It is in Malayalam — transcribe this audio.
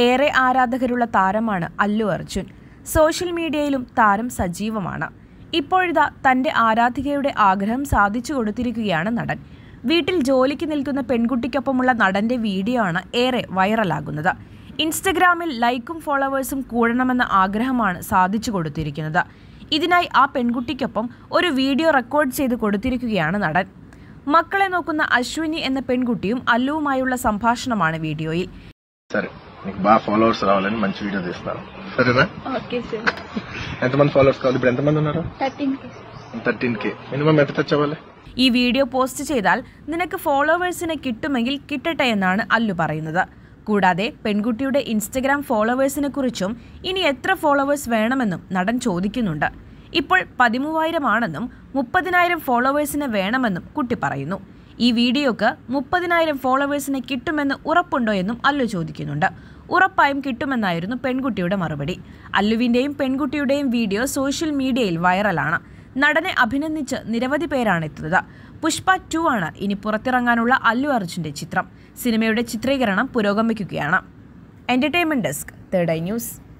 ഏറെ ആരാധകരുള്ള താരമാണ് അല്ലു അർജുൻ. സോഷ്യൽ മീഡിയയിലും താരം സജീവമാണ്. ഇപ്പോഴിതാ തന്റെ ആരാധികയുടെ ആഗ്രഹം സാധിച്ചു കൊടുത്തിരിക്കുകയാണ് നടൻ. വീട്ടിൽ ജോലിക്ക് നിൽക്കുന്ന പെൺകുട്ടിക്കൊപ്പമുള്ള നടന്റെ വീഡിയോ ആണ് ഏറെ വൈറലാകുന്നത്. ഇൻസ്റ്റഗ്രാമിൽ ലൈക്കും ഫോളോവേഴ്സും കൂടണമെന്ന ആഗ്രഹമാണ് സാധിച്ചു കൊടുത്തിരിക്കുന്നത്. ഇതിനായി ആ പെൺകുട്ടിക്കൊപ്പം ഒരു വീഡിയോ റെക്കോർഡ് ചെയ്ത് കൊടുത്തിരിക്കുകയാണ് നടൻ. മക്കളെ നോക്കുന്ന അശ്വിനി എന്ന പെൺകുട്ടിയും അല്ലുവുമായുള്ള സംഭാഷണമാണ് వీడియోയിൽ. సరే నీకు బాగా ఫాలోవర్స్ రావాలని మంచి వీడియో తీస్తాను, సరేనా? Okay sir. ఎంతమంది ఫాలోవర్స్ కావాలి? ఇప్పుడు ఎంతమంది ఉన్నారు? 13K. മിനിമം എത്ര ടച്ച് ആവല്ലേ? ഈ വീഡിയോ പോസ്റ്റ് ചെയ്താൽ നിനക്ക് ഫോളോവേഴ്സിനെ കിട്ടുമെങ്കിൽ കിട്ടട്ടെ എന്നാണ് അല്ലു പറയുന്നത്. കൂടാതെ പെൺകുട്ടിയുടെ ഇൻസ്റ്റഗ്രാം ഫോളോവേഴ്സിനെ കുറിച്ചും ഇനി എത്ര ഫോളോവേഴ്സ് വേണമെന്നും നടൻ ചോദിക്കുന്നുണ്ട്. ഇപ്പോൾ 13,000 ആണെന്നും 30,000 ഫോളോവേഴ്സിനെ വേണമെന്നും കുട്ടി പറയുന്നു. ഈ വീഡിയോക്ക് 30,000 ഫോളോവേഴ്സിനെ കിട്ടുമെന്ന് ഉറപ്പുണ്ടോ എന്നും അല്ലു ചോദിക്കുന്നുണ്ട്. ഉറപ്പായും കിട്ടുമെന്നായിരുന്നു പെൺകുട്ടിയുടെ മറുപടി. അല്ലുവിന്റെയും പെൺകുട്ടിയുടെയും വീഡിയോ സോഷ്യൽ മീഡിയയിൽ വൈറലാണ്. നടനെ അഭിനന്ദിച്ച് നിരവധി പേരാണ് എത്തുന്നത്. പുഷ്പ 2 ആണ് ഇനി പുറത്തിറങ്ങാനുള്ള അല്ലു അർജുന്റെ ചിത്രം. സിനിമയുടെ ചിത്രീകരണം പുരോഗമിക്കുകയാണ്. Entertainment desk, third eye news.